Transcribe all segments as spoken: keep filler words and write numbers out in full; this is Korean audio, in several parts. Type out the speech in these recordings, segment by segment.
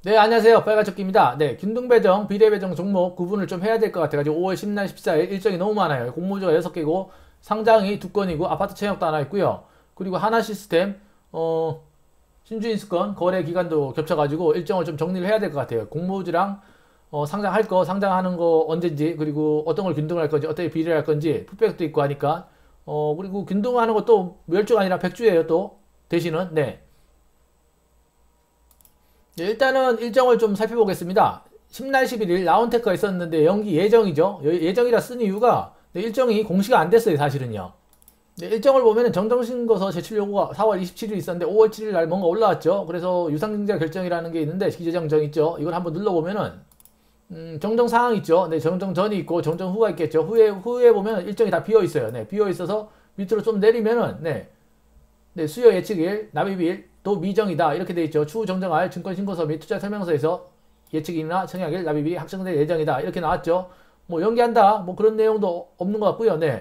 네, 안녕하세요. 빨간조끼입니다. 네, 균등배정, 비례배정 종목 구분을 좀 해야 될 것 같아가지고 오월 십날, 십사일 일정이 너무 많아요. 공모주가 여섯 개고 상장이 두 건이고 아파트 청약도 하나 있고요. 그리고 하나시스템, 어, 신주인수권 거래 기간도 겹쳐가지고 일정을 좀 정리를 해야 될 것 같아요. 공모주랑 어, 상장할 거, 상장하는 거 언제인지, 그리고 어떤 걸 균등할 건지, 어떻게 비례할 건지, 풋백도 있고 하니까 어, 그리고 균등하는 것도 멸주가 아니라 백주예요. 또 대신은. 네. 네, 일단은 일정을 좀 살펴보겠습니다. 십날 십일일 라운테크가 있었는데 연기 예정이죠. 예정이라 쓴 이유가 네, 일정이 공시가 안 됐어요. 사실은요. 네, 일정을 보면 정정신고서 제출 요구가 사월 이십칠일 있었는데 오월 칠일 날 뭔가 올라왔죠. 그래서 유상증자 결정이라는 게 있는데 기재정정 있죠. 이걸 한번 눌러보면은 음, 정정 사항 있죠. 네, 정정 전이 있고 정정 후가 있겠죠. 후에 후에 보면 일정이 다 비어 있어요. 네, 비어 있어서 밑으로 좀 내리면은 네, 네 수요 예측일, 납입일 또 미정이다 이렇게 돼 있죠. 추후 정정할 증권신고서 및 투자설명서에서 예측일이나 청약일, 납입이 확정될 예정이다 이렇게 나왔죠. 뭐 연기한다 뭐 그런 내용도 없는 것 같고요. 네,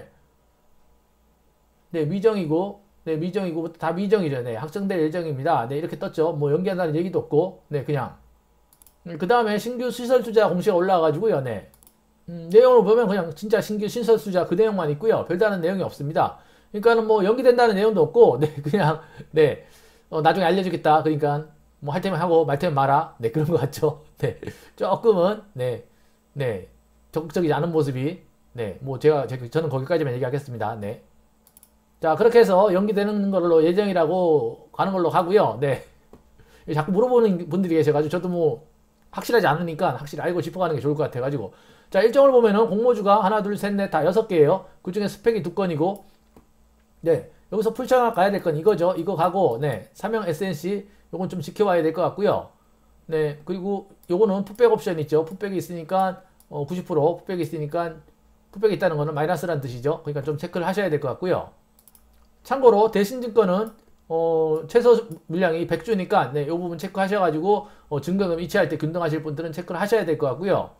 네 미정이고 네 미정이고 다 미정이죠. 네 확정될 예정입니다. 네 이렇게 떴죠. 뭐 연기한다는 얘기도 없고 네 그냥 그 다음에 신규 시설 투자 공시가 올라와가지고요. 네 음, 내용을 보면 그냥 진짜 신규 시설 투자 그 내용만 있고요. 별다른 내용이 없습니다. 그러니까는 뭐 연기된다는 내용도 없고 네 그냥 네 어, 나중에 알려주겠다. 그러니까 뭐 할 테면 하고 말 테면 마라. 네 그런 것 같죠. 네 조금은 네 네 적극적이지 않은 모습이 네 뭐 제가 저는 거기까지만 얘기하겠습니다. 네. 자 그렇게 해서 연기되는 걸로 예정이라고 가는 걸로 가고요. 네 자꾸 물어보는 분들이 계셔가지고 저도 뭐 확실하지 않으니까 확실히 알고 싶어가는 게 좋을 것 같아가지고 자 일정을 보면은 공모주가 하나 둘 셋 넷 다 여섯 개예요. 그 중에 스펙이 두 건이고 네 여기서 풀청약 가야 될 건 이거죠. 이거 가고 네 삼형 에스엔씨 요건 좀 지켜봐야 될 것 같고요. 네 그리고 요거는 풋백 옵션 있죠. 풋백이 있으니까 어, 구십 퍼센트 풋백이 있으니까 풋백이 있다는 거는 마이너스라는 뜻이죠. 그러니까 좀 체크를 하셔야 될 것 같고요. 참고로 대신증권은 어, 최소 물량이 백주니까 네, 이 부분 체크하셔가지고 어, 증거금 이체할 때 균등하실 분들은 체크를 하셔야 될 것 같고요.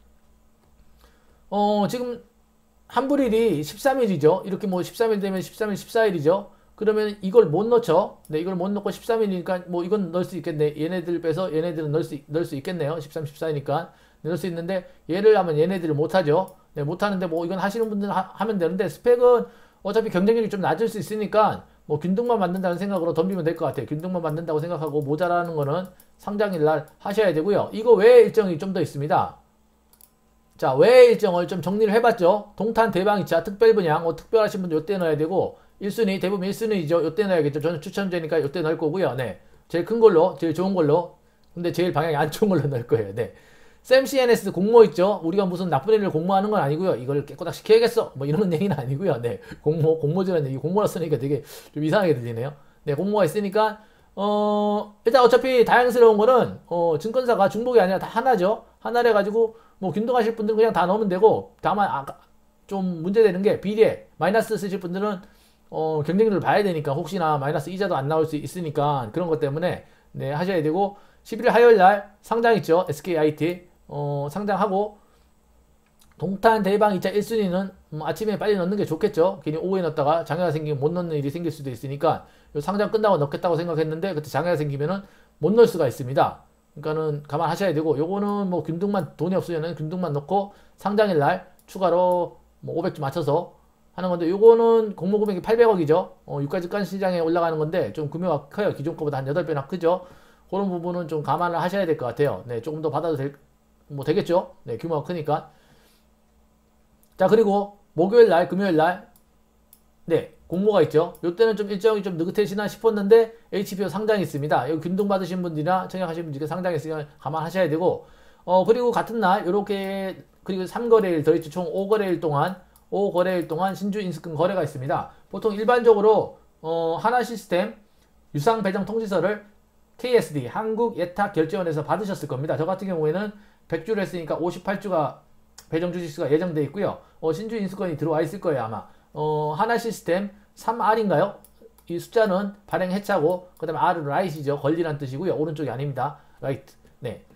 어, 지금 환불일이 십삼일이죠. 이렇게 뭐 십삼일 되면 십삼일, 십사일이죠. 그러면 이걸 못 넣죠. 네, 이걸 못 넣고 십삼일이니까 뭐 이건 넣을 수 있겠네. 얘네들 빼서 얘네들은 넣을 수, 넣을 수 있겠네요. 십삼, 십사이니까 넣을 수 있는데 얘를 하면 얘네들을 못 하죠. 네, 못 하는데 뭐 이건 하시는 분들은 하, 하면 되는데 스펙은 어차피 경쟁력이 좀 낮을 수 있으니까 뭐 균등만 만든다는 생각으로 덤비면 될 것 같아요. 균등만 만든다고 생각하고 모자라는 거는 상장일 날 하셔야 되고요. 이거 외에 일정이 좀 더 있습니다. 자, 외의 일정을 좀 정리를 해봤죠. 동탄 대방이차 특별 분양, 어, 특별하신 분들 요때 넣어야 되고 일 순위 대부분 일 순위죠. 요때 넣어야겠죠. 저는 추천제니까 요때 넣을 거고요. 네, 제일 큰 걸로, 제일 좋은 걸로. 근데 제일 방향이 안 좋은 걸로 넣을 거예요. 네. 샘씨엔에스 공모 있죠. 우리가 무슨 나쁜 일을 공모하는 건 아니고요. 이걸 깨꼬닥 시켜야겠어. 뭐 이런 얘기는 아니고요. 네, 공모, 공모지라는 얘기, 공모라 쓰니까 되게 좀 이상하게 들리네요. 네, 공모가 있으니까 어 일단 어차피 다양스러운 거는 어 증권사가 중복이 아니라 다 하나죠. 하나래 가지고 뭐 균등하실 분들은 그냥 다 넣으면 되고 다만 아까 좀 문제되는 게 비례 마이너스 쓰실 분들은 어 경쟁률을 봐야 되니까 혹시나 마이너스 이자도 안 나올 수 있으니까 그런 것 때문에 네 하셔야 되고 십일일 화요일날 상장 있죠. 에스케이아이티 어 상장하고 동탄 대방 이차 일 순위는 뭐 아침에 빨리 넣는 게 좋겠죠. 괜히 오후에 넣었다가 장애가 생기면 못 넣는 일이 생길 수도 있으니까 요 상장 끝나고 넣겠다고 생각했는데 그때 장애가 생기면은 못 넣을 수가 있습니다. 그러니까는 감안하셔야 되고 요거는 뭐 균등만 돈이 없으면은 균등만 넣고 상장일 날 추가로 뭐 오백 주 맞춰서 하는 건데 요거는 공모 금액이 팔백억이죠. 어, 유가증권 시장에 올라가는 건데 좀 규모가 커요. 기존 거보다 한 여덟 배나 크죠. 그런 부분은 좀 감안을 하셔야 될 것 같아요. 네, 조금 더 받아도 될, 뭐 되겠죠. 네, 규모가 크니까. 자, 그리고 목요일 날, 금요일 날, 네, 공모가 있죠. 요때는 좀 일정이 좀 느긋해지나 싶었는데 에이치피오 상장이 있습니다. 여기 균등 받으신 분들이나 청약하신 분들이 상장이 있으니까 감안하셔야 되고 어 그리고 같은 날 요렇게 그리고 삼 거래일 더 있죠. 총 오 거래일 동안 오 거래일 동안 신주 인수권 거래가 있습니다. 보통 일반적으로 어 하나시스템 유상 배정 통지서를 케이에스디 한국예탁결제원에서 받으셨을 겁니다. 저 같은 경우에는 백 주를 했으니까 오십팔 주가 배정 주식수가 예정되어 있고요. 어, 신주 인수권이 들어와 있을 거예요 아마. 어, 하나시스템 삼 알인가요? 이 숫자는 발행 해차고 그 다음에 R은 라이트이죠. 권리란 뜻이고요. 오른쪽이 아닙니다. 라이트. 네.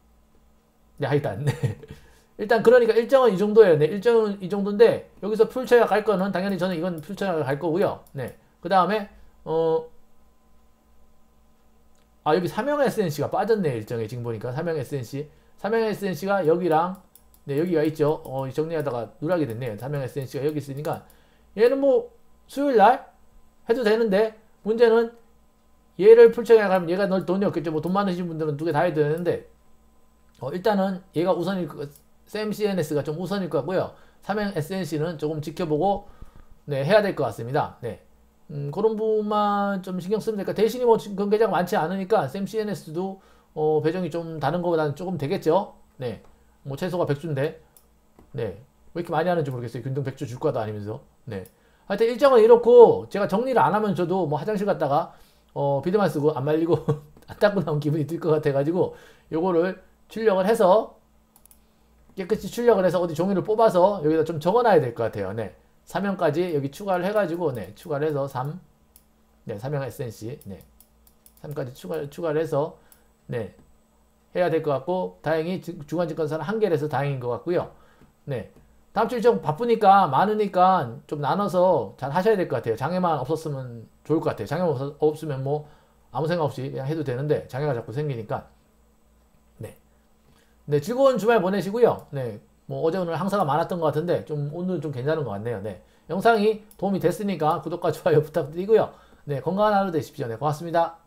네, 하여튼. 네. 일단 그러니까 일정은 이 정도예요. 네, 일정은 이 정도인데 여기서 풀처약 갈 거는 당연히 저는 이건 풀처약을 갈 거고요. 네. 그 다음에 어 아, 여기 삼형 에스엔씨가 빠졌네, 일정에. 지금 보니까 삼형 에스엔씨. 삼형 에스엔씨가 여기랑, 네, 여기가 있죠. 어, 정리하다가 누락이 됐네요. 삼형 에스엔씨가 여기 있으니까. 얘는 뭐, 수요일 날 해도 되는데, 문제는 얘를 풀쳐야 하면 얘가 널 돈이 없겠죠. 뭐 돈 많으신 분들은 두 개 다 해야 되는데, 어, 일단은 얘가 우선일 것, 샘씨엔에스가 좀 우선일 것 같고요. 삼형 에스엔씨는 조금 지켜보고, 네, 해야 될 것 같습니다. 네. 음, 그런 부분만 좀 신경 쓰면 될까. 대신에 뭐 관계자가 많지 않으니까 샘씨엔에스도 어, 배정이 좀 다른 것보다는 조금 되겠죠. 네. 뭐 최소가 백 주인데. 네. 왜 이렇게 많이 하는지 모르겠어요. 균등 백 주 줄 거도 아니면서. 네. 하여튼 일정은 이렇고 제가 정리를 안 하면 저도 뭐 화장실 갔다가 어, 비데만 쓰고 안 말리고 안 닦고 나온 기분이 들 것 같아가지고 요거를 출력을 해서 깨끗이 출력을 해서 어디 종이를 뽑아서 여기다 좀 적어놔야 될 것 같아요. 네. 삼형까지 여기 추가를 해가지고 네. 추가를 해서 삼. 네. 삼형 에스엔씨. 네. 삼까지 추가, 추가를 해서 네. 해야 될 것 같고 다행히 주간증권사는 한 개를 해서 다행인 것 같고요. 네. 다음 주 일정 바쁘니까 많으니까 좀 나눠서 잘 하셔야 될 것 같아요. 장애만 없었으면 좋을 것 같아요. 장애만 없, 없으면 뭐 아무 생각 없이 그냥 해도 되는데 장애가 자꾸 생기니까 네. 네, 즐거운 주말 보내시고요. 네. 뭐 어제 오늘 항사가 많았던 것 같은데 좀 오늘 좀 괜찮은 것 같네요. 네. 영상이 도움이 됐으니까 구독과 좋아요 부탁드리고요. 네, 건강한 하루 되십시오. 네, 고맙습니다.